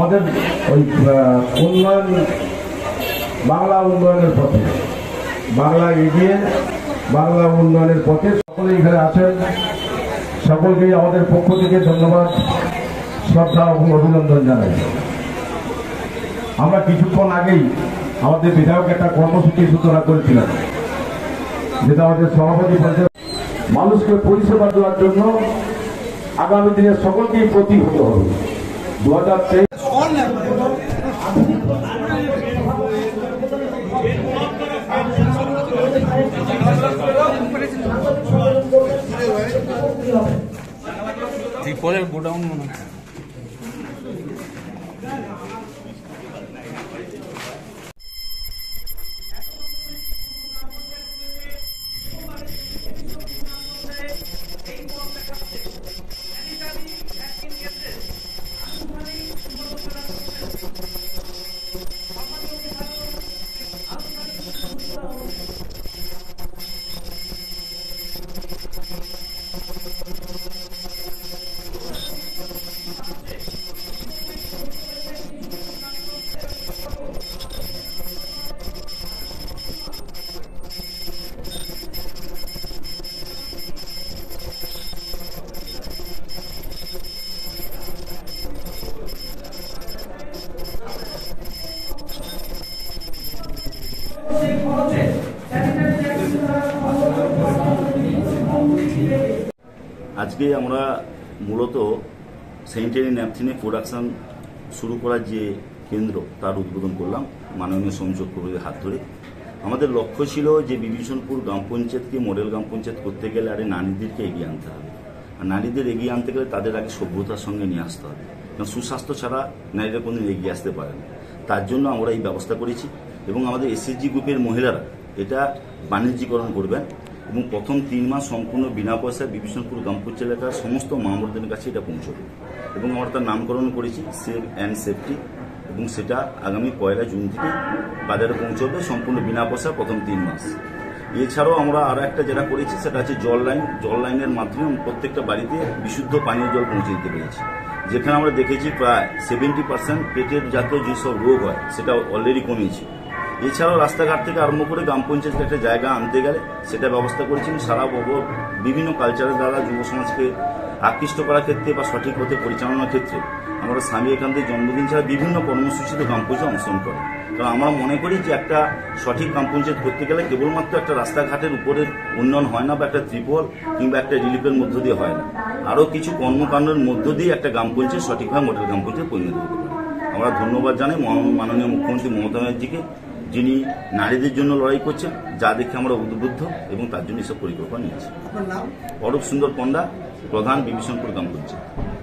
আমাদের ওই উন্নয়ন, বাংলা উন্নয়নের পথে, বাংলা এগিয়ে বাংলা উন্নয়নের পথে সকলে এখানে আছেন। সকলকেই আমাদের পক্ষ থেকে ধন্যবাদ, শ্রদ্ধা এবং অভিনন্দন জানাই। আমরা কিছুক্ষণ আগেই আমাদের বিধায়ক একটা কর্মসূচি সূচনা করেছিলেন, যেটা আমাদের সভাপতি বলছে মানুষকে পরিষেবা দেওয়ার জন্য আগামী দিনে সকলকেই প্রতীক হতে হবে। 2023 পরে গোডাউন মনে হয়। আজকে আমরা মূলত স্যানিটারি ন্যাপথিনের প্রোডাকশন শুরু করার যে কেন্দ্র তার উদ্বোধন করলাম মাননীয় সোম চক্রবর্তীর হাত ধরে। আমাদের লক্ষ্য ছিল যে বিভীষণপুর গ্রাম পঞ্চায়েতকে মডেল গ্রাম পঞ্চায়েত করতে গেলে আরে নারীদেরকে এগিয়ে আনতে হবে, আর নারীদের এগিয়ে আনতে গেলে তাদের আগে সভ্যতার সঙ্গে নিয়ে আসতে হবে, কারণ সুস্বাস্থ্য ছাড়া নারীরা কোনোদিন এগিয়ে আসতে পারে না। তার জন্য আমরা এই ব্যবস্থা করেছি এবং আমাদের এসএসজি গ্রুপের মহিলারা এটা বাণিজ্যিকরণ করবেন এবং প্রথম 3 মাস সম্পূর্ণ বিনা পয়সায় বিভীষণপুর গ্রাম পঞ্চায়েত এলাকার সমস্ত মামলাদের কাছে এটা পৌঁছবে এবং আমরা তার নামকরণ করেছি সেভ অ্যান্ড সেফটি, এবং সেটা আগামী 1 জুন থেকে বাজারে পৌঁছবে সম্পূর্ণ বিনা পয়সা প্রথম 3 মাস। এছাড়াও আমরা আরও একটা যেটা করেছি সেটা হচ্ছে জল লাইনের মাধ্যমে প্রত্যেকটা বাড়িতে বিশুদ্ধ পানীয় জল পৌঁছে দিতে পেরেছি, যেখানে আমরা দেখেছি প্রায় 70% পেটের জাতীয় যেসব রোগ হয় সেটা অলরেডি কমিয়েছে। এছাড়াও রাস্তাঘাট থেকে আরম্ভ করে গ্রাম পঞ্চায়েতের একটা জায়গা আনতে গেলে সেটা ব্যবস্থা করেছেন সারা বিভিন্ন কালচারের দ্বারা যুব সমাজকে আকৃষ্ট করার ক্ষেত্রে বা সঠিক পথে পরিচালনার ক্ষেত্রে আমরা স্বামী একান্তের জন্মদিন ছাড়া বিভিন্ন কর্মসূচিতে গ্রাম পঞ্চায়েত অংশগ্রহণ করে। কারণ আমরা মনে করি যে একটা সঠিক গ্রাম পঞ্চায়েত করতে গেলে কেবলমাত্র একটা রাস্তাঘাটের উপরের উন্নয়ন হয় না বা একটা ত্রিপল কিংবা একটা রিলিফের মধ্য দিয়ে হয় না, আরও কিছু কর্মকাণ্ডের মধ্য দিয়ে একটা গ্রাম পঞ্চায়েত সঠিকভাবে মডেল গ্রাম পঞ্চায়েত পরিণত হতে পারে। আমরা ধন্যবাদ জানাই মাননীয় মুখ্যমন্ত্রী মমতা ব্যানার্জিকে, যিনি নারীদের জন্য লড়াই করছেন, যা দেখে আমরা উদ্বুদ্ধ এবং তার জন্য এসব পরিকল্পনা নিয়েছি। অরূপ সুন্দর পণ্ডা, প্রধান বিভীষণপুর গ্রাম পঞ্চায়েত।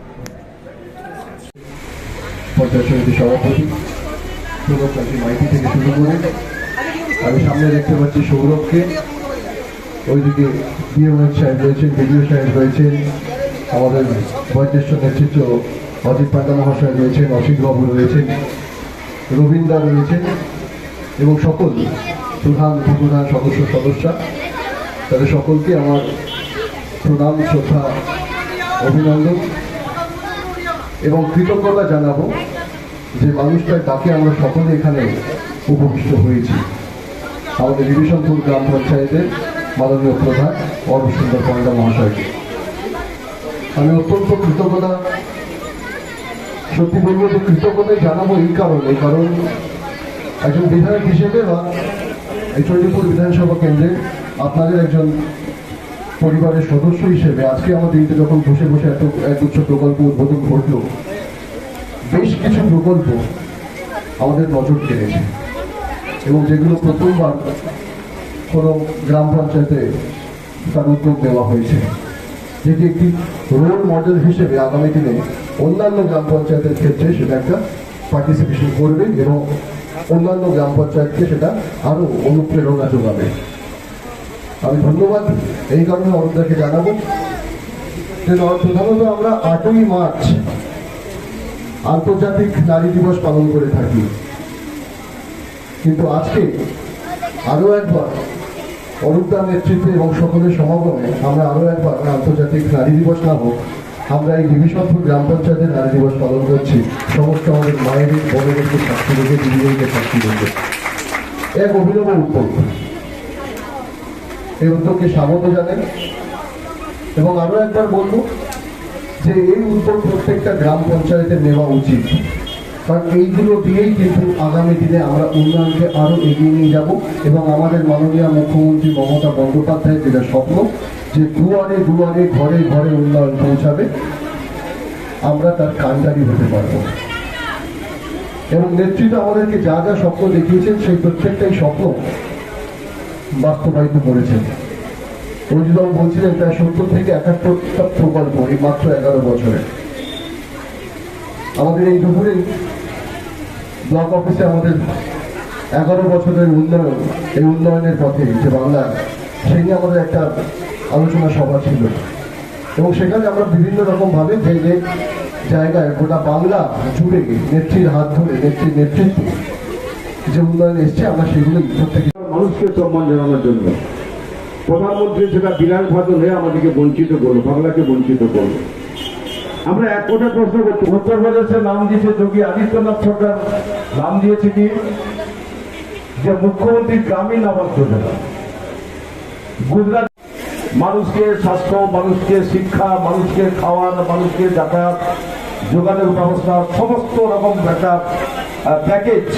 পঞ্চায়েত সমিতি সভাপতি মাইতি থেকে শুরু করে আমি সামনে দেখতে পাচ্ছি সৌরভকে, ওইদিকে ডিএমএস সাহেব রয়েছেন, বিডিও সাহেব রয়েছেন, আমাদের বয়োজ্যেষ্ঠ নেতৃত্ব অজিত পান্ডা মহাশয় রয়েছেন, অসিত বাবু রয়েছেন, রবীন্দ্র রয়েছেন এবং সকল প্রধান উপপ্রধান সদস্যা তাদের সকলকে আমার প্রণাম, শ্রদ্ধা, অভিনন্দন এবং কৃতজ্ঞতা জানাবো যে মানুষটার ডাকে আমরা সকলে এখানে উপবিষ্ট হয়েছি। আমাদের বিভীষণপুর গ্রাম পঞ্চায়েতের মাননীয় প্রধান অরূপ সুন্দর পণ্ডা মহাশয়কে আমি অত্যন্ত কৃতজ্ঞতা, সত্যি বলবো যে কৃতজ্ঞতাই জানাবো এই কারণে, কারণ একজন বিধায়ক হিসেবে বা এই চণ্ডীপুর বিধানসভা কেন্দ্রে আপনাদের একজন পরিবারের সদস্য হিসেবে আজকে আমাদের যখন বসে বসে এত এক উচ্চ প্রকল্প উদ্বোধন ঘটল, বেশ কিছু প্রকল্প আমাদের নজর কেড়েছে এবং যেগুলো প্রথমবার কোনো গ্রাম পঞ্চায়েতে তার উদ্যোগ নেওয়া হয়েছে, যেটি একটি রোল মডেল হিসেবে আগামী দিনে অন্যান্য গ্রাম পঞ্চায়েতের ক্ষেত্রে সেটা একটা পার্টিসিপেশন করবে এবং অন্যান্য গ্রাম পঞ্চায়েতকে সেটা আরও অনুপ্রেরণা যোগাবে। আমি ধন্যবাদ এই কারণে অরুণদাকে জানাবো যে প্রধানত আমরা 8ই মার্চ আন্তর্জাতিক নারী দিবস পালন করে থাকি, কিন্তু আজকে আরও একবার অরুণদার নেতৃত্বে এবং সকলের সমাগমে আমরা আরও একবার আন্তর্জাতিক নারী দিবস না হোক আমরা এই বিভীষণপুর গ্রাম পঞ্চায়েতের নারী দিবস পালন করছি সমস্ত আমাদের মায়েদের বোনেদেরকে সাক্ষী রেখে দিদিদেরকে সাক্ষী রেখে এক অভিনব উদ্যোগ। এই উদ্যোগকে স্বাগত জানাই এবং আরো একবার বলবো যে এই উদ্যোগ প্রত্যেকটা গ্রাম পঞ্চায়েতের নেওয়া উচিত, কারণ এইগুলো দিয়েই কিন্তু আগামী দিনে আমরা উন্নয়নকে আরো এগিয়ে নিয়ে যাব এবং আমাদের মাননীয় মুখ্যমন্ত্রী মমতা বন্দ্যোপাধ্যায়ের যেটা স্বপ্ন যে দুয়ারে দুয়ারে ঘরে ঘরে উন্নয়ন পৌঁছাবে, আমরা তার কাণ্ডারি হতে পারবো। এবং নেতৃত্ব আমাদেরকে যা যা স্বপ্ন দেখিয়েছেন সেই প্রত্যেকটাই স্বপ্ন বাস্তবায়িত করেছেন। অজিতবাবু বলছিলেন প্রায় 70 থেকে 71টা প্রকল্প এই মাত্র 11 বছরে। আমাদের এই দুপুরে ব্লক অফিসে আমাদের 11 বছরের উন্নয়ন, এই উন্নয়নের পথে যে বাংলা, সেই নিয়ে আমাদের একটা আলোচনা সভা ছিল এবং সেখানে আমরা বিভিন্ন রকম ভাবে যে যে জায়গায় গোটা বাংলা জুড়ে নেত্রীর হাত ধরে নেত্রীর নেতৃত্বে যে উন্নয়ন এসছে আমরা সেগুলো প্রত্যেকে মানুষকে সম্মান জানানোর জন্য প্রধানমন্ত্রী সেটা বিলাস ভাজন হয়ে আমাদেরকে বঞ্চিত করলো, বাংলাকে বঞ্চিত করলো। আমরা এক কোটা প্রশ্ন করছি, উত্তরপ্রদেশের নাম দিয়েছে যোগী আদিত্যনাথ সরকার, নাম দিয়েছে কি যে মুখ্যমন্ত্রী গ্রামীণ আবাস যোজনা। গুজরাট মানুষকে স্বাস্থ্য, মানুষকে শিক্ষা, মানুষকে খাওয়ার, মানুষকে যাতায়াত যোগাযোগ ব্যবস্থা সমস্ত রকম একটা প্যাকেজ,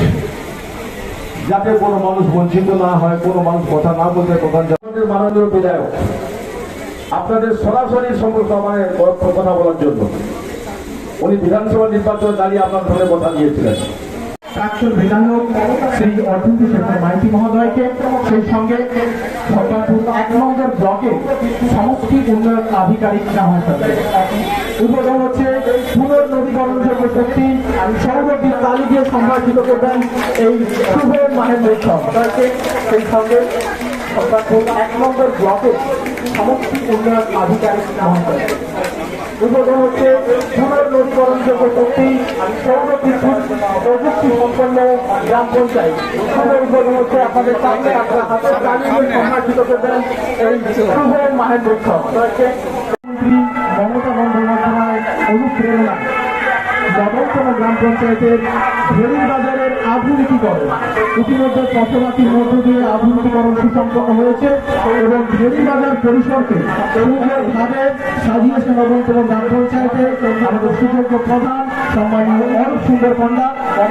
যাতে কোনো মানুষ বঞ্চিত না হয়, কোনো মানুষ কথা না বলতে। প্রধান মাননীয় বিধায়ক আপনাদের সরাসরি সমস্ত আমায় কথা বলার জন্য উনি বিধানসভা নির্বাচনে দাঁড়িয়ে আপনার ধরে কথা দিয়েছিলেন। প্রাক্তন বিধায়ক শ্রী অর্জুন শেখর মাইতি মহোদয়কে, সেই সঙ্গে ভগবানপুর 1 নম্বর ব্লকে সমষ্টি উন্নয়ন আধিকারিক নামা উদ্বোধন হচ্ছে পুনর্নবীকরণযোগ্য শক্তি সৌরবিদ্যুৎ তালি দিয়ে সম্ভাষিত করবেন এই শুভ মাহেন্দ্র উৎসব। সেই সঙ্গে ভগবানপুর 1 নম্বর ব্লকে সমষ্টি উন্নয়ন আধিকারিক নামা উদ্বোধন হচ্ছে পুনর্নবীকরণযোগ্য শক্তি সৌরবিদ্যুৎ প্রযুক্তি সম্পন্ন গ্রাম পঞ্চায়েত। উদ্বোধন হচ্ছে আপনাদের সামনে আপনারা হাতের তালিমে সম্মানিত করবেন এই শুভ মাহেন্দ্র উৎসব। মুখ্যমন্ত্রী মমতা বন্দ্যোপাধ্যায়ের অনুপ্রেরণা নবমতম গ্রাম পঞ্চায়েতের ভেরির বাজারের আধুনিকীকরণ ইতিমধ্যে পথবাতির মধ্য দিয়ে আধুনিকীকরণ সুসম্পন্ন হয়েছে এবং ভেরি বাজার পরিসরকে সুন্দরভাবে সাজিয়েছে নবমতম গ্রাম পঞ্চায়েতে আমাদের সুযোগ্য প্রধান সম্মানীয় অরূপ সুন্দর পণ্ডা।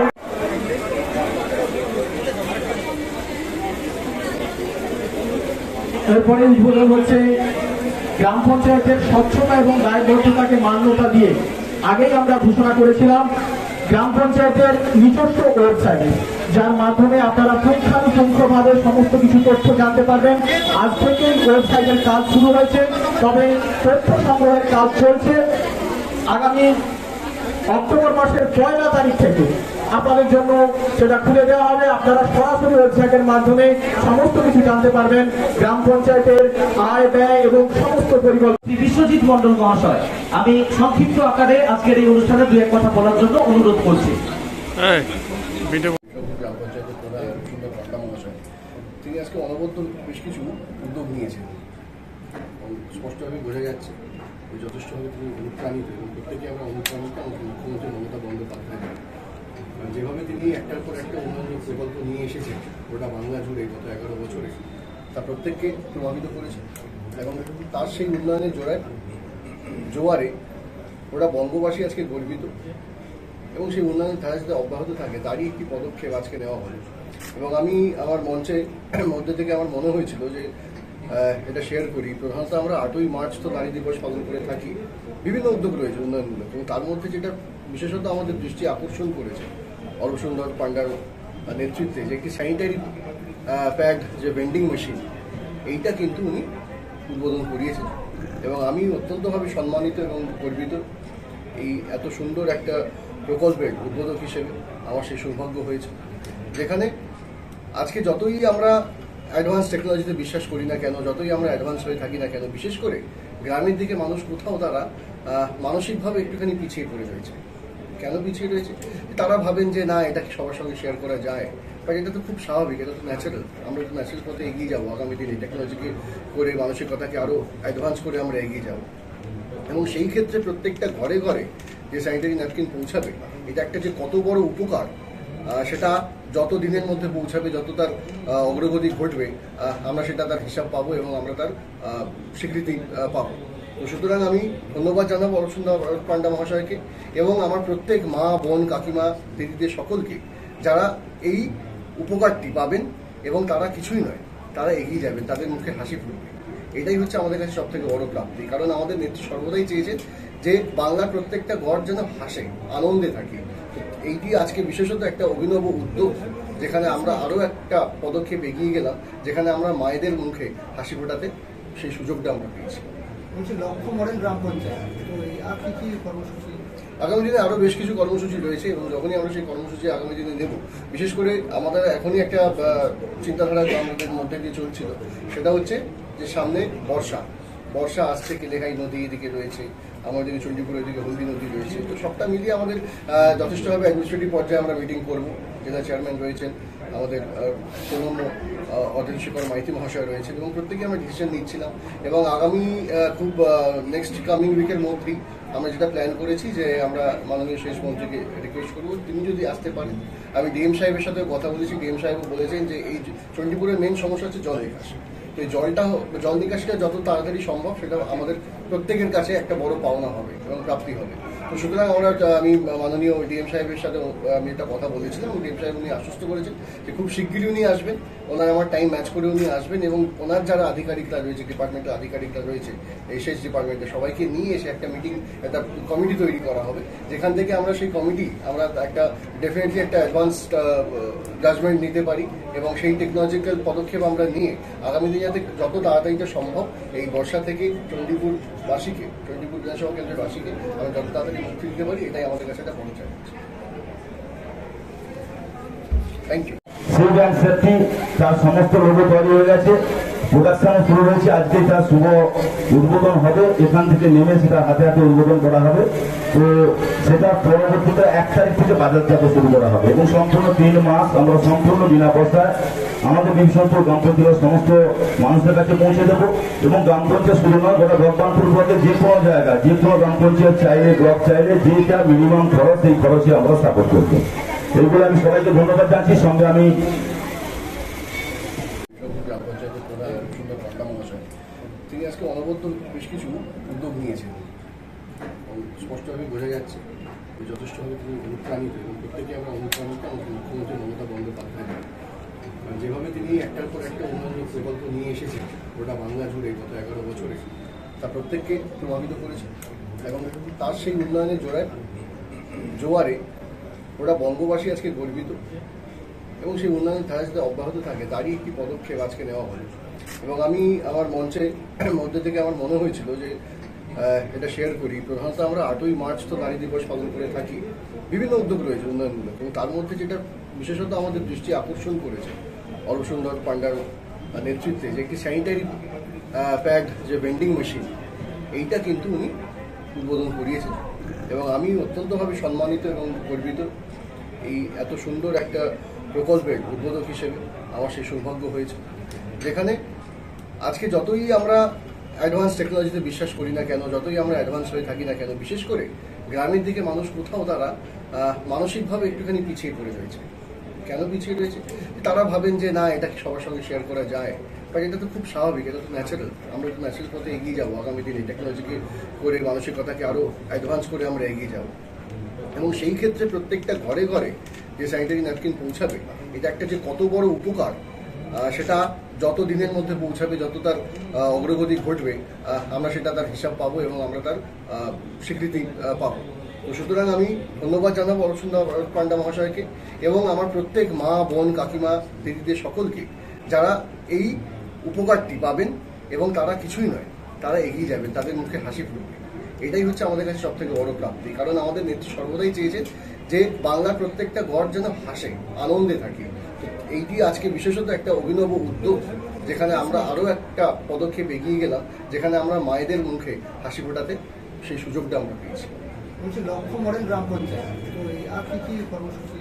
এরপরে উদ্বোধন হচ্ছে গ্রাম পঞ্চায়েতের স্বচ্ছতা এবং দায়বদ্ধতাকে মান্যতা দিয়ে আগেই আমরা ঘোষণা করেছিলাম গ্রাম পঞ্চায়েতের নিজস্ব ওয়েবসাইট, যার মাধ্যমে আপনারা পুঙ্খানুপুঙ্খভাবে সমস্ত কিছু তথ্য জানতে পারবেন। আজ থেকেই ওয়েবসাইটের কাজ শুরু হয়েছে, তবে তথ্য সংগ্রহের কাজ চলছে। আগামী অক্টোবর মাসের 1 তারিখ থেকে আপনাদের জন্য সেটা খুলে দেওয়া হবে। আপনারা সরাসরি ওয়েবসাইটের মাধ্যমে সমস্ত কিছু জানতে পারবেন, গ্রাম পঞ্চায়েতের আয় ব্যয় এবং সমস্ত পরিকল্পনা। বিশ্বজিৎ মন্ডল মহাশয়, আমি সংক্ষিপ্ত আকারে আজকের এই অনুষ্ঠানে 2-1 কথা বলার জন্য অনুরোধ করছি। গ্রাম পঞ্চায়েতের প্রধান সুন্দর পণ্ডা মহাশয়, তিনি আজকে অনবদ্য বেশ কিছু উদ্যোগ নিয়েছেন এবং স্পষ্টভাবে বোঝা যাচ্ছে যে যথেষ্টভাবে তিনি অনুপ্রাণিত এবং প্রত্যেকে আমরা অনুপ্রাণিত আমাদের মুখ্যমন্ত্রী মমতা বন্দ্যোপাধ্যায়। যেভাবে তিনি একটার পর একটা উন্নয়ন প্রকল্প নিয়ে এসেছেন গোটা বাংলা জুড়ে গত 11 বছরে, তা প্রত্যেককে প্রভাবিত করেছে এবং তার সেই উন্নয়নের জোয়ারে গোটা বঙ্গবাসী আজকে গর্বিত এবং সেই উন্নয়নের ধারা যাতে অব্যাহত থাকে তারই একটি পদক্ষেপ আজকে নেওয়া হলো। এবং আমি আমার মধ্যে থেকে আমার মনে হয়েছিল যে এটা শেয়ার করি। প্রধানত আমরা 8ই মার্চ তো নারী দিবস পালন করে থাকি, বিভিন্ন উদ্যোগ রয়েছে উন্নয়নমূলক, এবং তার মধ্যে যেটা বিশেষত আমাদের দৃষ্টি আকর্ষণ করেছে অরূপ সুন্দর পাণ্ডার নেতৃত্বে যে একটি স্যানিটারি প্যাড যে ভেন্ডিং মেশিন, এইটা কিন্তু উনি উদ্বোধন করিয়েছেন এবং আমি অত্যন্তভাবে সম্মানিত এবং গর্বিত। এই এত সুন্দর একটা প্রকল্পের উদ্বোধক হিসেবে আমার সেই সৌভাগ্য হয়েছে, যেখানে আজকে যতই আমরা অ্যাডভান্স টেকনোলজিতে বিশ্বাস করি না কেন, যতই আমরা অ্যাডভান্স হয়ে থাকি না কেন, বিশেষ করে গ্রামের দিকে মানুষ কোথাও তারা মানসিকভাবে একটুখানি পিছিয়ে পড়ে রয়েছে। কেন পিছিয়ে রয়েছে? তারা ভাবেন যে না, এটা কি সবার সঙ্গে শেয়ার করা যায়, বাট এটা তো খুব স্বাভাবিক, এটা তো ন্যাচারাল। আমরা তো ন্যাচারাল পথে এগিয়ে যাবো আগামী দিনে, টেকনোলজিকে করে মানসিকতাকে আরও অ্যাডভান্স করে আমরা এগিয়ে যাব। এবং সেই ক্ষেত্রে প্রত্যেকটা ঘরে ঘরে যে স্যানিটারি ন্যাপকিন পৌঁছাবে, এটা একটা যে কত বড় উপকার সেটা যত দিনের মধ্যে পৌঁছাবে, যত তার অগ্রগতি ঘটবে, আমরা সেটা তার হিসাব পাবো এবং আমরা তার স্বীকৃতি পাবো। তো সুতরাং আমি ধন্যবাদ জানাবো অরূপ সুন্দর পান্ডা মহাশয়কে এবং আমার প্রত্যেক মা, বোন, কাকিমা, দিদিদের সকলকে, যারা এই উপকারটি পাবেন এবং তারা কিছুই নয়, তারা এগিয়ে যাবেন, তাদের মুখে হাসি ফুটবে। এটাই হচ্ছে আমাদের কাছে সব থেকে বড় প্রাপ্তি। কারণ আমাদের নেত্রী সর্বদাই চেয়েছেন যে বাংলার প্রত্যেকটা ঘর যেন হাসে, আনন্দে থাকে। এইটি আজকে বিশেষত একটা অভিনব উদ্যোগ, যেখানে আমরা আরও একটা পদক্ষেপ এগিয়ে গেলাম, যেখানে আমরা মায়েদের মুখে হাসি ফোটাতে সেই সুযোগটা আমরা পেয়েছি। লক্ষ্য মডেল গ্রাম পঞ্চায়েত, আর কি কি কর্মসূচি আগামী দিনে আরও বেশ কিছু কর্মসূচি রয়েছে এবং যখনই আমরা সেই কর্মসূচি আগামী দিনে নেব, বিশেষ করে আমাদের এখনই একটা চিন্তাধারা আমাদের মধ্যে দিয়ে চলছিল, সেটা হচ্ছে যে সামনে বর্ষা আসছে, কেলেঘাই নদী এদিকে রয়েছে, আমাদের চণ্ডীপুর এদিকে হলদি নদী রয়েছে। তো সবটা মিলিয়ে আমাদের যথেষ্টভাবে অ্যাডমিনিস্ট্রেটিভ পর্যায়ে আমরা মিটিং করব। জেলা চেয়ারম্যান রয়েছেন, আমাদের প্রণম্য অধ্যক্ষকর মাইতি মহাশয় রয়েছেন এবং প্রত্যেকে আমরা ডিসিশন নিচ্ছিলাম। এবং আগামী খুব নেক্সট কামিং উইকের মধ্যেই আমরা যেটা প্ল্যান করেছি যে আমরা মাননীয় শেষ মন্ত্রীকে রিকোয়েস্ট করবো, তিনি যদি আসতে পারেন। আমি ডিএম সাহেবের সাথে কথা বলেছি, ডিএম সাহেবও বলেছেন যে এই চণ্ডীপুরের মেন সমস্যা হচ্ছে জল নিকাশ। তো এই জল নিকাশটা যত তাড়াতাড়ি সম্ভব সেটা আমাদের প্রত্যেকের কাছে একটা বড় পাওনা হবে এবং প্রাপ্তি হবে। তো সুতরাং আমি মাননীয় ডিএম সাহেবের সাথে আমি একটা কথা বলেছিলাম, ডিএম সাহেব উনি আশ্বস্ত করেছেন যে খুব শিগগিরই উনি আসবেন, ওনার আমার টাইম ম্যাচ করে উনি আসবেন এবং ওনার যারা আধিকারিকরা রয়েছে, ডিপার্টমেন্টের আধিকারিকরা রয়েছে, এসএস ডিপার্টমেন্টে সবাইকে নিয়ে এসে একটা মিটিং, একটা কমিটি তৈরি করা হবে, যেখান থেকে আমরা সেই কমিটি আমরা একটা ডেফিনেটলি একটা অ্যাডভান্স জাজমেন্ট নিতে পারি এবং সেই টেকনোলজিক্যাল পদক্ষেপ আমরা নিয়ে আগামী দিনে যাতে যত তাড়াতাড়িটা সম্ভব এই বর্ষা থেকে চণ্ডীপুর বিধানসভা কেন্দ্রের বাসীকে আমরা যত তাড়াতাড়ি মুক্তি দিতে পারি, এটাই আমাদের কাছে একটা বড় চ্যালেঞ্জ। Thank you. Civil and safety তার সমস্ত লোগো তৈরি হয়ে গেছে, প্রোডাকশন শুরু হয়েছে, আজকে তার শুভ উদ্বোধন হবে, এখান থেকে নেমে সেটা হাতে হাতে উদ্বোধন করা হবে। তো সেটা পরবর্তীতে 1 তারিখ থেকে বাজারজাত শুরু করা হবে এবং সম্পূর্ণ 3 মাস আমরা সম্পূর্ণ বিনা পয়সায় আমাদের বিশ্বপুর গ্রাম পঞ্চায়েতের সমস্ত মানুষের কাছে পৌঁছে দেবো। এবং গ্রাম পঞ্চায়েত শুরু নয়, গোটা ভগবানপুর ব্লকে যে কোনো জায়গায় যে কোনো গ্রাম পঞ্চায়েত চাইলে, ব্লক চাইলে, যেটা মিনিমাম খরচ সেই খরচে আমরা সাপোর্ট করবো। এইগুলো আমি সবাইকে ধন্যবাদ জানাচ্ছি। সঙ্গে আমি গ্রাম পঞ্চায়েতের প্রধান সুন্দর পান্ডা মহাশয়, তিনি আজকে অনবদ্য বেশ কিছু উদ্যোগ নিয়েছেন এবং স্পষ্টভাবে বোঝা যাচ্ছে যে যথেষ্টভাবে তিনি অনুপ্রাণিত এবং প্রত্যেকে আমরা অনুপ্রাণিত আমাদের মুখ্যমন্ত্রী মমতা বন্দ্যোপাধ্যায়, যেভাবে তিনি একটার পর একটা উন্নয়ন প্রকল্প নিয়ে এসেছেন গোটা বাংলা জুড়ে গত 11 বছরে, তা প্রত্যেককে প্রভাবিত করেছে এবং তার সেই উন্নয়নের জোয়ারে ওরা বঙ্গবাসী আজকে গর্বিত এবং সেই উন্নয়নের ধারা যাতে অব্যাহত থাকে তারই একটি পদক্ষেপ আজকে নেওয়া হলো। এবং আমি আমার মধ্যে থেকে আমার মনে হয়েছিল যে এটা শেয়ার করি। প্রধানত আমরা 8ই মার্চ তো নারী দিবস পালন করে থাকি, বিভিন্ন উদ্যোগ রয়েছে উন্নয়নমূলক, এবং তার মধ্যে যেটা বিশেষত আমাদের দৃষ্টি আকর্ষণ করেছে অরূপ সুন্দর পান্ডার নেতৃত্বে যে একটি স্যানিটারি প্যাড যে ভেন্ডিং মেশিন, এইটা কিন্তু উনি উদ্বোধন করিয়েছেন এবং আমি অত্যন্তভাবে সম্মানিত এবং গর্বিত। এই এত সুন্দর একটা প্রকল্পের উদ্বোধক হিসেবে আমার সেই সৌভাগ্য হয়েছে, যেখানে আজকে যতই আমরা অ্যাডভান্স টেকনোলজিতে বিশ্বাস করি না কেন, যতই আমরা অ্যাডভান্স হয়ে থাকি না কেন, বিশেষ করে গ্রামের দিকে মানুষ কোথাও তারা মানসিকভাবে একটুখানি পিছিয়ে পড়ে রয়েছে। কেন পিছিয়ে রয়েছে? তারা ভাবেন যে না, এটা সবার সঙ্গে শেয়ার করা যায়, বাট এটা তো খুব স্বাভাবিক, এটা তো ন্যাচারাল। আমরা তো ন্যাচারাল পথে এগিয়ে যাবো আগামী দিনে, টেকনোলজিকে করে মানসিকতাকে আরও অ্যাডভান্স করে আমরা এগিয়ে যাব এবং সেই ক্ষেত্রে প্রত্যেকটা ঘরে ঘরে যে স্যানিটারি ন্যাপকিন পৌঁছাবে, এটা একটা যে কত বড় উপকার সেটা যত দিনের মধ্যে পৌঁছাবে, যত তার অগ্রগতি ঘটবে, আমরা সেটা তার হিসাব পাবো এবং আমরা তার স্বীকৃতি পাবো। তো সুতরাং আমি ধন্যবাদ জানাবো অরূপ সুন্দর পান্ডা মহাশয়কে এবং আমার প্রত্যেক মা, বোন, কাকিমা, দিদিদের সকলকে, যারা এই উপকারটি পাবেন এবং তারা কিছুই নয়, তারা এগিয়ে যাবেন, তাদের মুখে হাসি ফুটবে। এটাই হচ্ছে আমাদের কাছে সব থেকে বড় প্রাপ্তি। কারণ আমাদের নেত্রী সর্বদাই চেয়েছেন যে বাংলার প্রত্যেকটা ঘর যেন হাসে, আনন্দে থাকে। এইটি আজকে বিশেষত একটা অভিনব উদ্যোগ, যেখানে আমরা আরও একটা পদক্ষেপ এগিয়ে গেলাম, যেখানে আমরা মায়েদের মুখে হাসি ফোটাতে সেই সুযোগটা আমরা পেয়েছি। লক্ষ্য মডেল গ্রাম পঞ্চায়েত, আর কি কি কর্মসূচি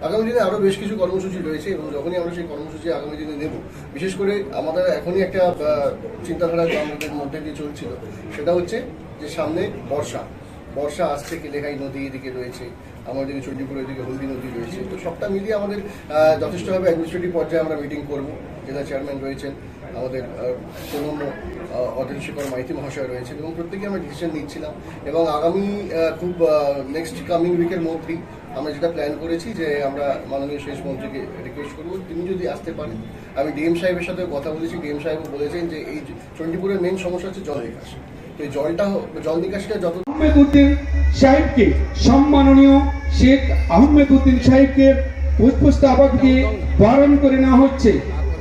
আগামী দিনে আরও বেশ কিছু কর্মসূচি রয়েছে এবং যখনই আমরা সেই কর্মসূচি আগামী দিনে নেব, বিশেষ করে আমাদের এখনই একটা চিন্তাধারা আমাদের মধ্যে দিয়ে চলছিল, সেটা হচ্ছে যে সামনে বর্ষা আসছে, কেলেঘাই নদী এদিকে রয়েছে, আমাদের চণ্ডীপুর এদিকে হলদি নদী রয়েছে। তো সবটা মিলিয়ে আমাদের যথেষ্টভাবে অ্যাডমিনিস্ট্রেটিভ পর্যায়ে আমরা মিটিং করব। জেলা চেয়ারম্যান রয়েছেন, আমাদের প্রণম্য অধ্যক্ষকর মাইতি মহাশয় রয়েছেন এবং প্রত্যেকে আমরা ডিসিশন নিচ্ছিলাম। এবং আগামী খুব নেক্সট কামিং উইকের মধ্যেই আমরা যেটা প্ল্যান করেছি যে আমরা মাননীয় শেষ মন্ত্রীকে রিকোয়েস্ট করবো তিনি যদি আসতে পারেন। আমি ডিএম সাহেবের সাথে কথা বলেছি, ডিএম সাহেবও বলেছেন যে এই চণ্ডীপুরের মেন সমস্যা হচ্ছে জল নিকাশ। তো এই জল নিকাশটা যত আহমেদ উদ্দিন সাহেবকে সম্মাননীয় শেখ আহমেদ উদ্দিন সাহেবকে পুষ্পস্তবক দিয়ে বরণ করে নেওয়া হচ্ছে।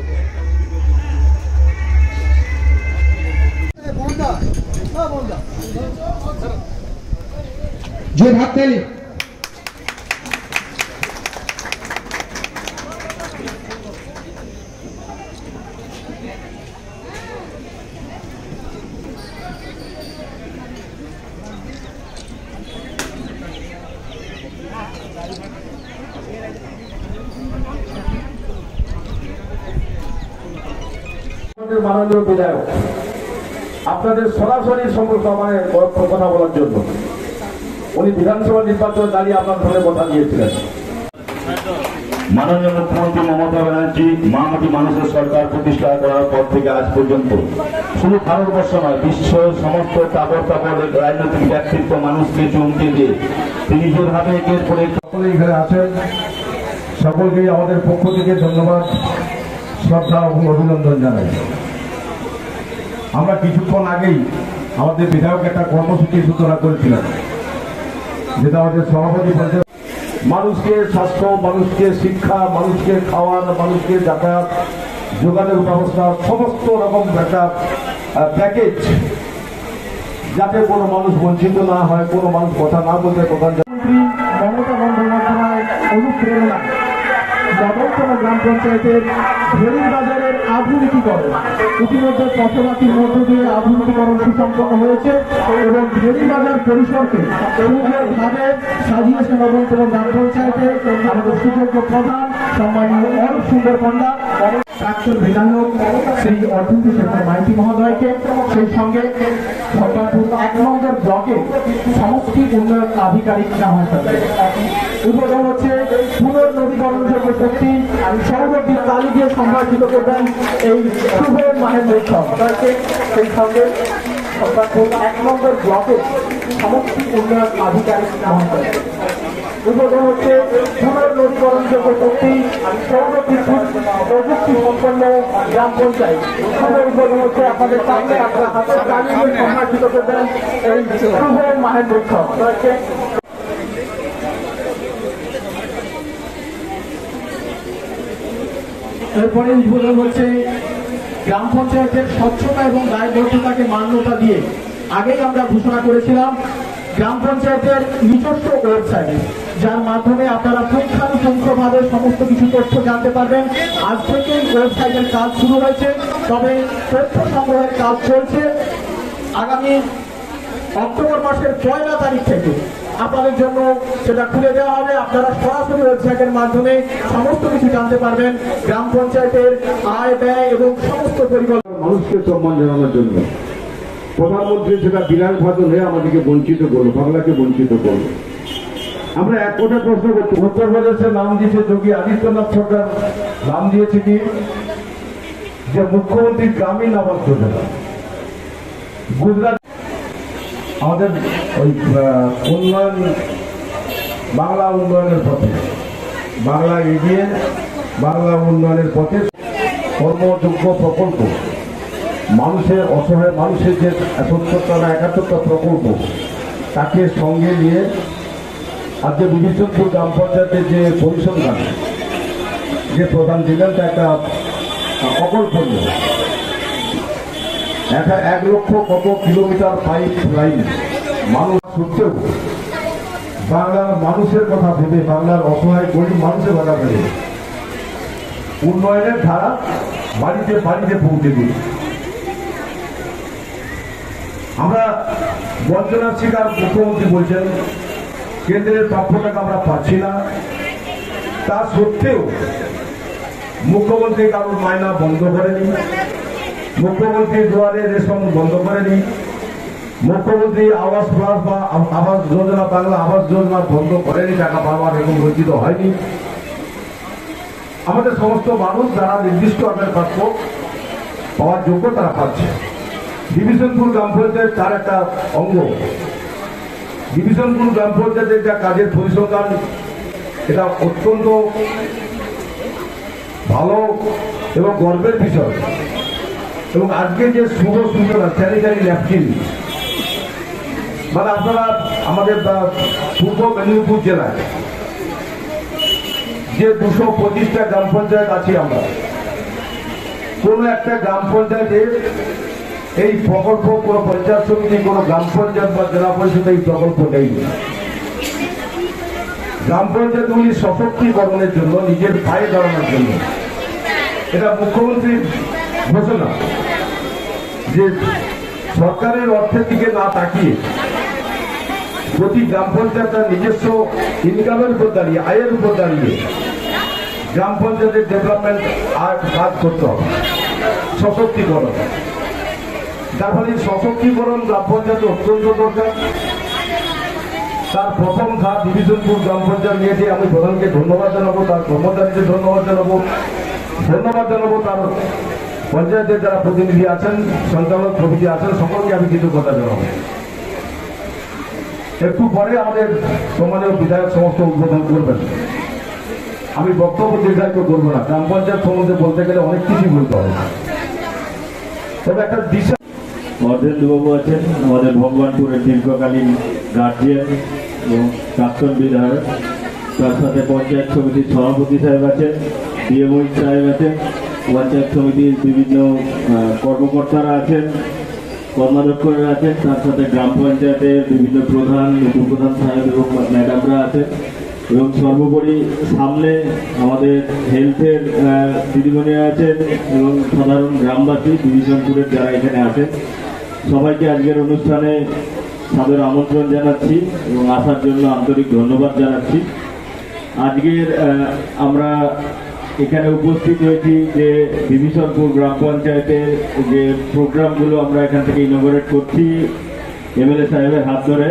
জোর হাততালি। মাননীয় বিধায়ক আপনাদের সরাসরি মানে কথা বলার জন্য উনি বিধানসভা নির্বাচনে দাঁড়িয়ে আপনার সঙ্গে কথা দিয়েছিলেন। মাননীয় মুখ্যমন্ত্রী মমতা ব্যানার্জি মামাটি মানুষের সরকার প্রতিষ্ঠা করার পর থেকে আজ পর্যন্ত শুধু ভারতবর্ষ নয়, বিশ্ব সমস্ত তাবড় রাজনৈতিক ব্যক্তিত্ব মানুষকে চমকে দিয়ে তিনি যেভাবে একের পর এক সকলে এখানে আছেন, সকলকেই আমাদের পক্ষ থেকে ধন্যবাদ, শ্রদ্ধা এবং অভিনন্দন জানাই। আমরা কিছুক্ষণ আগেই আমাদের বিধায়ক একটা কর্মসূচি সূচনা করেছিলেন, যেটা আমাদের সভাপতি বলছেন মানুষকে স্বাস্থ্য, মানুষকে শিক্ষা, মানুষকে খাওয়ার, মানুষকে যাতায়াত, যোগাযোগ ব্যবস্থা, সমস্ত রকম একটা প্যাকেজ, যাতে কোনো মানুষ বঞ্চিত না হয়, কোনো মানুষ কথা না বলতে প্রধানমন্ত্রী মমতা বন্দ্যোপাধ্যায়ের অনুপ্রেরণায় নবমতম গ্রাম পঞ্চায়েতের ভেরির বাজারের আধুনিকীকরণ ইতিমধ্যে পথবাতির মধ্য দিয়ে আধুনিকীকরণ সুসম্পন্ন হয়েছে এবং ভেরি বাজার পরিসরকে সুন্দরভাবে সাজিয়েছে নবমতম গ্রাম পঞ্চায়েতে আমাদের সুযোগ্য প্রধান সম্মানীয় অরূপ সুন্দর পণ্ডা, প্রাক্তন বিধায়ক শ্রী অর্জুন শেখর মাইতি মহোদয়কে, সেই সঙ্গে ভট্টারপুর 1 নম্বর ব্লকে সমষ্টি উন্নয়ন আধিকারিক নেওয়া হবে। উদ্বোধন হচ্ছে পুনর্নবীকরণ যোগ্য শক্তি সৌরদ্বীপ তালি দিয়ে সম্ভাষিত করবেন এই শুভ মাহেন্দ্র উৎসব। সেই সঙ্গে ভট্টারপুর 1 নম্বর ব্লকে সমষ্টি উন্নয়ন আধিকারিক নেওয়া হবে। উদ্বোধন হচ্ছে পুনর্নবীকরণ যোগ্য শক্তি সৌরদ্বীপ প্রযুক্তি সম্পন্ন গ্রাম পঞ্চায়েত। উদ্বোধন হচ্ছে আপনাদের সামনে আপনার হাতে তালি দিয়ে সম্ভাষিত করবেন এই শুভ মাহেন্দ্র উৎসব। এরপরে উদ্বোধন হচ্ছে গ্রাম পঞ্চায়েতের স্বচ্ছতা এবং দায়বদ্ধতাকে মান্যতা দিয়ে আগেই আমরা ঘোষণা করেছিলাম গ্রাম পঞ্চায়েতের নিজস্ব ওয়েবসাইট, যার মাধ্যমে আপনারা পুঙ্খানুপুঙ্খভাবে সমস্ত কিছু তথ্য জানতে পারবেন। আজ থেকেই ওয়েবসাইটের কাজ শুরু হয়েছে, তবে তথ্য সংগ্রহের কাজ চলছে। আগামী অক্টোবর মাসের 1 তারিখ থেকে আপনাদের জন্য সেটা খুলে দেওয়া হবে। আপনারা সরাসরি ওয়েবসাইটের মাধ্যমে সমস্ত কিছু জানতে পারবেন, গ্রাম পঞ্চায়েতের আয় ব্যয় এবং সমস্ত পরিকল্পনা। মানুষকে সম্মান জানানোর জন্য প্রধানমন্ত্রী সেটা বিরাট ভাষণ হয়ে আমাদেরকে বঞ্চিত করলো, বাংলাকে বঞ্চিত করলো। আমরা এক কথা প্রশ্ন করছি, উত্তরপ্রদেশের নাম দিয়েছে যোগী আদিত্যনাথ সরকার, নাম দিয়েছে কি যে মুখ্যমন্ত্রী গ্রামীণ আবাস যোজনা। গুজরাট আমাদের ওই উন্নয়ন, বাংলা উন্নয়নের পথে, বাংলা এগিয়ে বাংলা উন্নয়নের পথে কর্মযোগ্য প্রকল্প, মানুষের অসহায় মানুষের যে ৭০টা না ৭১টা প্রকল্প, তাকে সঙ্গে নিয়ে আজকে বিবিচন্দ্রপুর গ্রাম পঞ্চায়েতের যে পরিসংখ্যান যে প্রধান ছিলেন, তা একটা অকল্পনীয়। 1 লক্ষ কত কিলোমিটার পাইপ লাইন মানুষ সত্ত্বেও বাংলার মানুষের কথা ভেবে, বাংলার অসহায় গরিব মানুষের কথা ভেবে উন্নয়নের ধারা বাড়িতে বাড়িতে পৌঁছে দিই। আমরা বঞ্চনার শিকার, মুখ্যমন্ত্রী বলছেন কেন্দ্রের প্রাপ্য টাকা আমরা পাচ্ছি না, তা সত্ত্বেও মুখ্যমন্ত্রী কারোর মায়না বন্ধ করেনি, মুখ্যমন্ত্রী দুয়ারে রেশন বন্ধ করেনি, মুখ্যমন্ত্রী আবাস প্লাস বা আবাস যোজনা, বাংলা আবাস যোজনা বন্ধ করেনি, টাকা পাওয়ার এবং বঞ্চিত হয়নি। আমাদের সমস্ত মানুষ যারা নির্দিষ্ট আকারে প্রাপ্য পাওয়ার যোগ্য তারা পাচ্ছে। ডিভিশনপুর গ্রাম পঞ্চায়েত তার একটা অঙ্গ। ডিভিশনপুর গ্রাম পঞ্চায়েতের যা কাজের পরিসংখ্যান, এটা অত্যন্ত ভালো এবং গর্বের বিষয়। এবং আজকে যে শুভ সূচনা স্যানিটারি ন্যাপকিন, মানে আপনারা আমাদের পূর্ব মেদিনীপুর জেলায় যে 225টা গ্রাম পঞ্চায়েত আছে, আমরা কোন একটা গ্রাম পঞ্চায়েতে এই প্রকল্প, কোন পঞ্চায়েত সমিতি, কোন গ্রাম পঞ্চায়েত বা জেলা পরিষদ এই প্রকল্প নেই। গ্রাম পঞ্চায়েতগুলি সশক্তিকরণের জন্য, নিজের পায়ে দাঁড়ানোর জন্য, এটা মুখ্যমন্ত্রীর ঘোষণা যে সরকারের অর্থের দিকে না তাকিয়ে প্রতি গ্রাম পঞ্চায়েত তার নিজস্ব ইনকামের উপর দাঁড়িয়ে, আয়ের উপর দাঁড়িয়ে গ্রাম পঞ্চায়েতের ডেভেলপমেন্ট আর কাজ করতে হবে, সশক্তিকরণ। যার ফলে সশক্তিকরণ গ্রাম পঞ্চায়েত অত্যন্ত দরকার। তার প্রথম ধাপ ডিভিশনপুর গ্রাম পঞ্চায়েত নিয়েছে। আমি প্রধানকে ধন্যবাদ জানাবো, তার কর্মচারীদের ধন্যবাদ জানাবো, তার পঞ্চায়েতের যারা প্রতিনিধি আছেন, সঞ্চালক প্রভৃতি আছেন, সকলকে আমি কৃতজ্ঞতা জানাবো। একটু পরে আমাদের সমাজের বিধায়ক সমস্ত উদ্বোধন করবেন। আমি বক্তব্য দীর্ঘায়িত করবো না। গ্রাম পঞ্চায়েত সম্বন্ধে বলতে গেলে অনেক কিছুই বলতে হবে, তবে একটা দিশা। অর্ধেন্দুবাবু আছেন, আমাদের ভগবানপুরের দীর্ঘকালীন গার্জিয়ান এবং প্রাক্তন বিধায়ক। তার সাথে পঞ্চায়েত সমিতির সভাপতি সাহেব আছেন, ডিএমও সাহেব আছেন, পঞ্চায়েত সমিতির বিভিন্ন কর্মকর্তারা আছেন, কর্মাধ্যক্ষরা আছেন। তার সাথে গ্রাম পঞ্চায়েতের বিভিন্ন প্রধান, উপপ্রধান সাহেব এবং ম্যাডামরা আছেন। এবং সর্বোপরি সামনে আমাদের হেলথের দিদিমণিরা আছেন এবং সাধারণ গ্রামবাসী, ডিভিশনপুরের যারা এখানে আছেন, সবাইকে আজকের অনুষ্ঠানে সাদর আমন্ত্রণ জানাচ্ছি এবং আসার জন্য আন্তরিক ধন্যবাদ জানাচ্ছি। আজকের আমরা এখানে উপস্থিত হয়েছি যে ডিভিশনপুর গ্রাম পঞ্চায়েতের যে প্রোগ্রামগুলো আমরা এখান থেকে ইনোগ্রেট করছি এমএলএ সাহেবের হাত ধরে।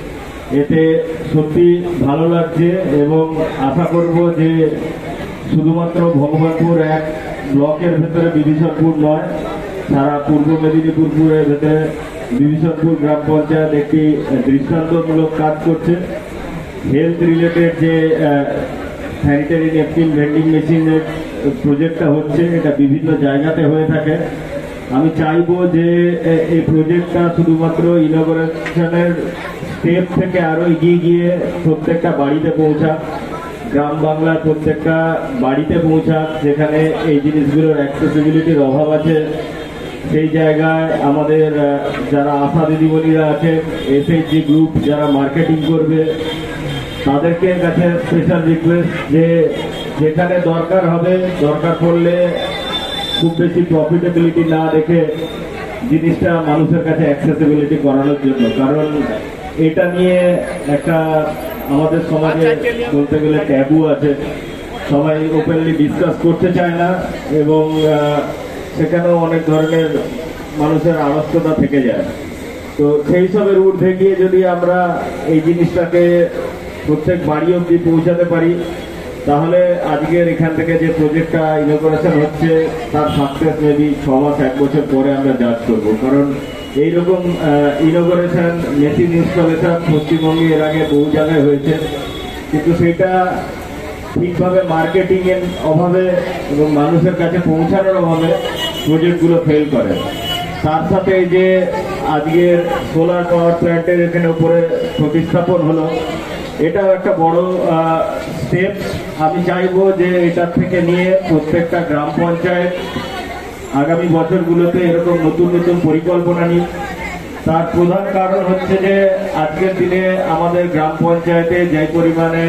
এতে সত্যি ভালো লাগছে এবং আশা করব যে শুধুমাত্র ভগবানপুর এক ব্লকের ভেতরে ডিভিশনপুর নয়, সারা পূর্ব মেদিনীপুরের ভেতরে ডিভিশনপুর গ্রাম পঞ্চায়েত একটি দৃষ্টান্তমূলক কাজ করছে। হেলথ রিলেটেড যে স্যানিটারি ন্যাপকিন ভেন্ডিং মেশিনের প্রজেক্টটা হচ্ছে, এটা বিভিন্ন জায়গাতে হয়ে থাকে। আমি চাইবো যে এই প্রজেক্টটা শুধুমাত্র ইনোগ্রেশনের স্টেপ থেকে আরো এগিয়ে গিয়ে প্রত্যেকটা বাড়িতে পৌঁছাক, গ্রাম বাংলার প্রত্যেকটা বাড়িতে পৌঁছাক যেখানে এই জিনিসগুলোর অ্যাক্সেসিবিলিটির অভাব আছে। সেই জায়গায় আমাদের যারা আশা দিদিমণিরা আছে, এসএইচজি গ্রুপ যারা মার্কেটিং করবে, তাদেরকে কাছে স্পেশাল রিকোয়েস্ট যে যেখানে দরকার হবে, দরকার পড়লে খুব বেশি প্রফিটেবিলিটি না রেখে জিনিসটা মানুষের কাছে অ্যাক্সেসিবিলিটি করানোর জন্য। কারণ এটা নিয়ে একটা আমাদের সমাজে বলতে গেলে ট্যাবু আছে, সবাই ওপেনলি ডিসকাস করতে চায় না এবং সেখানেও অনেক ধরনের মানুষের আড়ষ্টতা থেকে যায়। তো সেই সবের ঊর্ধ্বে গিয়ে যদি আমরা এই জিনিসটাকে প্রত্যেক বাড়ি অব্দি পৌঁছাতে পারি, তাহলে আজকের এখান থেকে যে প্রজেক্টটা ইনোগ্রেশন হচ্ছে তার সাকসেস মেবি 6 মাস 1 বছর পরে আমরা জাজ করব। কারণ এইরকম ইনোগ্রেশন মেশিন ইনস্টলেশন পশ্চিমবঙ্গে এর আগে বহু জায়গায় হয়েছে, কিন্তু সেটা ঠিকভাবে মার্কেটিং এর অভাবে এবং মানুষের কাছে পৌঁছানোর অভাবে প্রজেক্টগুলো ফেল করে। তার সাথে এই যে আজকের সোলার পাওয়ার প্ল্যান্টের এখানে উপরে প্রতিস্থাপন হলো, এটাও একটা বড় স্টেপ। আমি চাইবো যে এটার থেকে নিয়ে প্রত্যেকটা গ্রাম পঞ্চায়েত আগামী বছরগুলোতে এরকম নতুন নতুন পরিকল্পনা নিই। তার প্রধান কারণ হচ্ছে যে আজকের দিনে আমাদের গ্রাম পঞ্চায়েতে যে পরিমাণে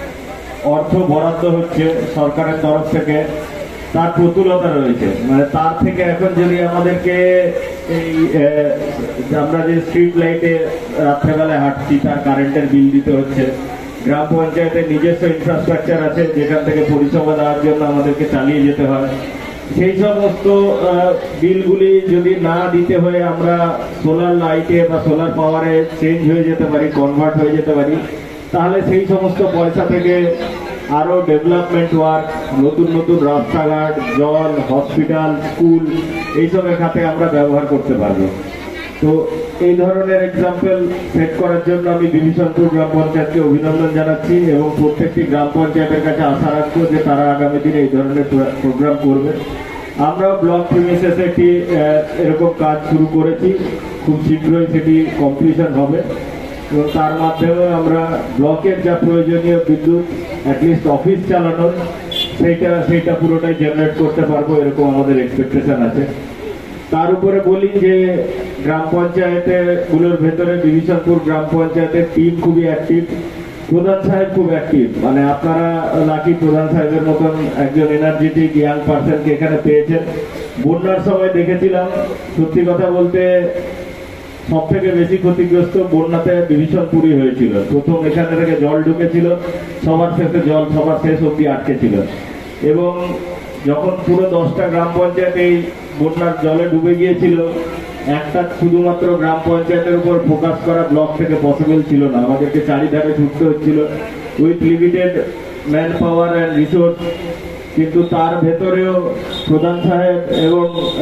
অর্থ বরাদ্দ হচ্ছে সরকারের তরফ থেকে, তার প্রতুলতা রয়েছে। মানে তার থেকে এখন যদি আমাদেরকে এই আমরা যে স্ট্রিট লাইটে রাত্রেবেলায় হাঁটছি তার কারেন্টের বিল দিতে হচ্ছে, গ্রাম পঞ্চায়েতের নিজস্ব ইনফ্রাস্ট্রাকচার আছে যেখান থেকে পরিষেবা দেওয়ার জন্য আমাদেরকে চালিয়ে যেতে হয়। সেই সমস্ত বিলগুলি যদি না দিতে হয়ে আমরা সোলার লাইটে বা সোলার পাওয়ারে চেঞ্জ হয়ে যেতে পারি, কনভার্ট হয়ে যেতে পারি, তাহলে সেই সমস্ত পয়সা থেকে আরো ডেভেলপমেন্ট ওয়ার্ক, নতুন নতুন রাস্তাঘাট, জল, হসপিটাল, স্কুল এইসবের খাতে আমরা ব্যবহার করতে পারবো। তো এই ধরনের এক্সাম্পল সেট করার জন্য আমি বিভীষণপুর গ্রাম পঞ্চায়েতকে অভিনন্দন জানাচ্ছি এবং প্রত্যেকটি গ্রাম পঞ্চায়েতের কাছে আশা রাখবো যে তারা আগামী দিনে এই ধরনের প্রোগ্রাম করবে। আমরাও ব্লক প্রিমিসেসে একটি এরকম কাজ শুরু করেছি, খুব শীঘ্রই সেটি কমপ্লিশন হবে এবং তার মাধ্যমে আমরা ব্লকের যা প্রয়োজনীয় বিদ্যুৎ অ্যাটলিস্ট অফিস চালানোর সেইটা পুরোটাই জেনারেট করতে পারবো, এরকম আমাদের এক্সপেকটেশন আছে। তার উপরে বলি যে গ্রাম পঞ্চায়েতে গুলোর ভেতরে বিভীষণপুর গ্রাম পঞ্চায়েতের টিম খুবই অ্যাক্টিভ, প্রধান সাহেব খুব অ্যাক্টিভ, মানে আপনারা লাকি প্রধান সাহেবের মতন একজন এনার্জেটিক ইয়াং পার্সনকে এখানে পেয়েছেন। বন্যার সময় দেখেছিলাম, সত্যি কথা বলতে সব থেকে বেশি ক্ষতিগ্রস্ত বন্যাতে বিভীষণপুরই হয়েছিল। প্রথম এখানে থেকে জল ঢুকেছিল, সবার শেষে জল সবার শেষ অব্দি আটকে ছিল এবং যখন পুরো 10টা গ্রাম পঞ্চায়েত এই বন্যার জলে ডুবে গিয়েছিল, একটা শুধুমাত্র গ্রাম পঞ্চায়েতের উপর ফোকাস করা ব্লক থেকে পসিবল ছিল না, আমাদেরকে চারিধারে ছুটতে হচ্ছিল with limited man power and resource. কিন্তু তার ভেতরেও প্রধান সাহেব এবং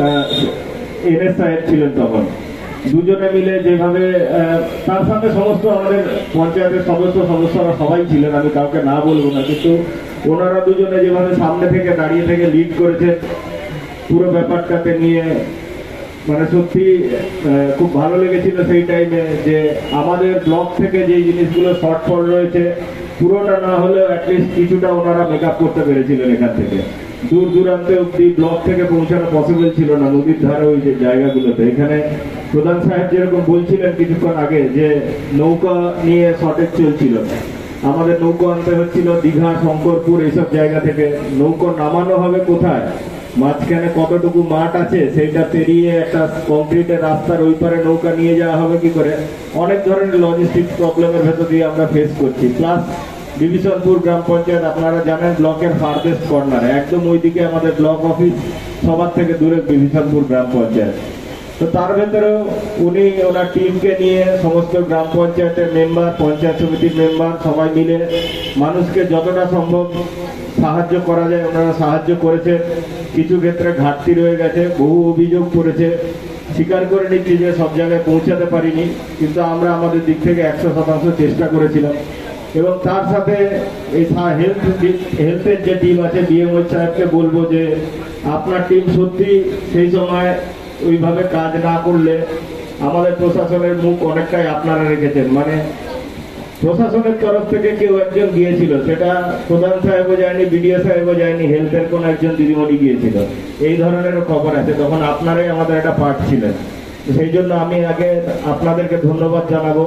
এনএস সাহেব ছিলেন তখন, দুজনে মিলে যেভাবে, তার সাথে সমস্ত আমাদের পঞ্চায়েতের সদস্যরা সবাই ছিলেন, আমি কাউকে না বলবো না, কিন্তু ওনারা দুজনে যেভাবে সামনে থেকে দাঁড়িয়ে থেকে লিড করেছেন পুরো ব্যাপারটাকে নিয়ে, মানে সত্যি খুব ভালো লেগেছিল সেই টাইমে যে আমাদের ব্লক থেকে যে জিনিসগুলো শর্টফল রয়েছে পুরোটা না হলেও অ্যাটলিস্ট কিছুটা ওনারা মেকআপ করতে পেরেছিলেন। এখান থেকে দূর দূরান্তে অব্দি ব্লক থেকে পৌঁছানো পসিবল ছিল না, নদীর ধারে ওই যে জায়গাগুলোতে। এখানে প্রধান সাহেব যেরকম বলছিলেন কিছুক্ষণ আগে যে নৌকা নিয়ে শর্টেজ চলছিল, আমাদের নৌকো আনতে হচ্ছিল দীঘা, শঙ্করপুর এইসব জায়গা থেকে। নৌকো নামানো হবে কোথায়, মাঝখানে কতটুকু মাঠ আছে সেইটা পেরিয়ে একটা কংক্রিটের রাস্তার ওই পারে নৌকা নিয়ে যাওয়া হবে কি করে, অনেক ধরনের লজিস্টিক প্রবলেমের ভেতর দিয়ে আমরা ফেস করছি। প্লাস বিভীষণপুর গ্রাম পঞ্চায়েত আপনারা জানেন ব্লকের ফার্দেস্ট কর্নারে, একদম ওইদিকে আমাদের ব্লক অফিস, সবার থেকে দূরে বিভীষণপুর গ্রাম পঞ্চায়েত। তো তার ভেতরেও উনি ওনার টিমকে নিয়ে সমস্ত গ্রাম পঞ্চায়েতের মেম্বার, পঞ্চায়েত সমিতির মেম্বার সবাই মিলে মানুষকে যতটা সম্ভব সাহায্য করা যায় ওনারা সাহায্য করেছে। কিছু ক্ষেত্রে ঘাটতি রয়ে গেছে, বহু অভিযোগ করেছে, স্বীকার করে নিচ্ছি যে সব জায়গায় পৌঁছাতে পারিনি, কিন্তু আমরা আমাদের দিক থেকে 100% চেষ্টা করেছিলাম। এবং তার সাথে এই হেলথের যে টিম আছে, ডিএমও সাহেবকে বলবো যে আপনার টিম সত্যি সেই সময় ওইভাবে কাজ না করলে আমাদের প্রশাসনের মুখ অনেকটাই আপনারা রেখেছেন, মানে প্রশাসনের তরফ থেকে কেউ একজন গিয়েছিল, সেটা প্রধান সাহেবও যায়নি, বিডিও সাহেবও যায়নি, হেলথের কোন একজন দিদিমণি গিয়েছিল, এই ধরনেরও খবর আছে। তখন আপনারাই আমাদের একটা পার্ট ছিলেন, সেই জন্য আমি আগে আপনাদেরকে ধন্যবাদ জানাবো।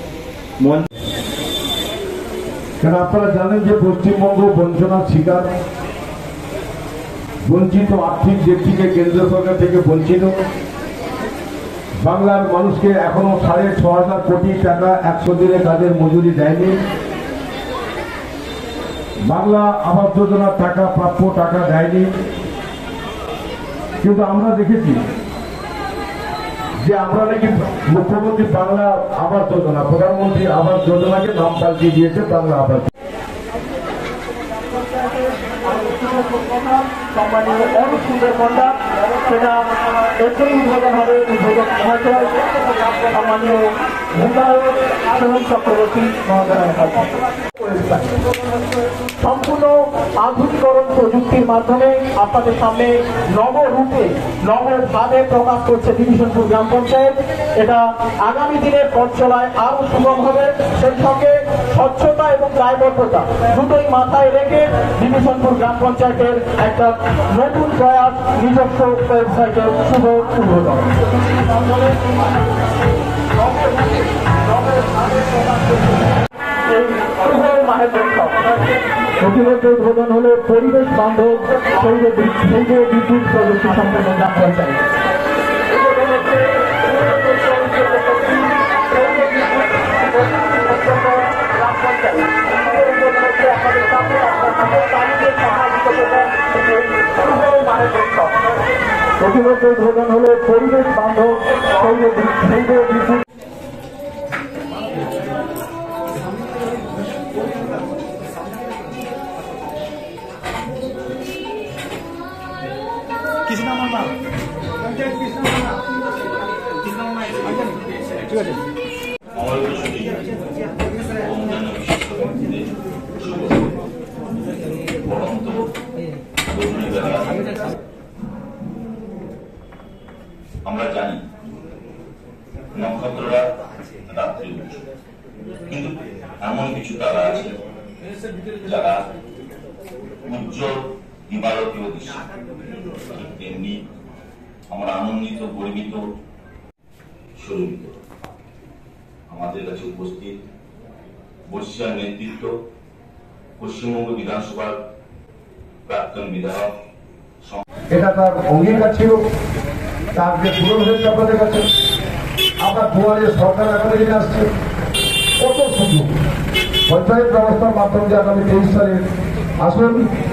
কারণ আপনারা জানেন যে পশ্চিমবঙ্গ বঞ্চনার শিকার, বঞ্চিত, আর্থিক দিক থেকে কেন্দ্র সরকার থেকে বঞ্চিত। বাংলার মানুষকে এখনো 6,500 কোটি টাকা 100 দিনে কাজের মজুরি দেয়নি। বাংলা আবাস যোজনার টাকা, প্রাপ্য টাকা দেয়নি। কিন্তু আমরা দেখেছি যে আমরা নাকি মুখ্যমন্ত্রী বাংলা আবাস যোজনা, প্রধানমন্ত্রী আবাস যোজনাকে নাম পাল্টিয়ে দিয়েছে বাংলা আবাস। সম্মানীয় অনেক সুন্দর কন্যা, সেটা এরকম উদ্বোধন হবে, উদ্বোধক মহাশয় সম্মানীয় বিধায়ক সোহম চক্রবর্তী মহোদয়ের কাছে। সম্পূর্ণ আধুনিকরণ প্রযুক্তির মাধ্যমে আপনাদের সামনে নবরূপে, নবভাবে প্রকাশ করছে বিভীষণপুর গ্রাম পঞ্চায়েত। এটা আগামী দিনের পথ চলায় আরো সুগম হবে, সেই সঙ্গে স্বচ্ছতা এবং দায়বদ্ধতা দুটোই মাথায় রেখে বিভীষণপুর গ্রাম পঞ্চায়েতের একটা নতুন প্রয়াস, নিজস্ব ওয়েবসাইটের শুভ উদ্বোধন। প্রতিবছর উদ্বোধন হলো পরিবেশ বান্ধব সৌর বিদ্যুৎ প্রযুক্তি সম্পন্ন গ্রাম পঞ্চায়েত। গ্রাম পঞ্চায়েত প্রতিবন্ধী উদ্বোধন হলো পরিবেশ বান্ধব আমরা জানি নক্ষত্ররা রাত্রি উঠছে, কিন্তু এমন কিছু তারা আছে যারা উজ্জ্বল দিবালোকীয় দৃশ্য। তেমনি আমরা আনন্দিত, গর্বিত, সুরভিত আমাদের কাছে উপস্থিত বর্ষিয়ার নেতৃত্ব, পশ্চিমবঙ্গ বিধানসভার প্রাক্তন বিধায়ক। এটা তার অঙ্গীকার ছিল, তার যে পূরণ হয়েছে আপনাদের কাছে। আমরা দুয়ারে সরকার আগামী দিনে আসছে, কত সুযোগ পঞ্চায়েত ব্যবস্থার মাধ্যমে যে আগামী 23 সালে আসুন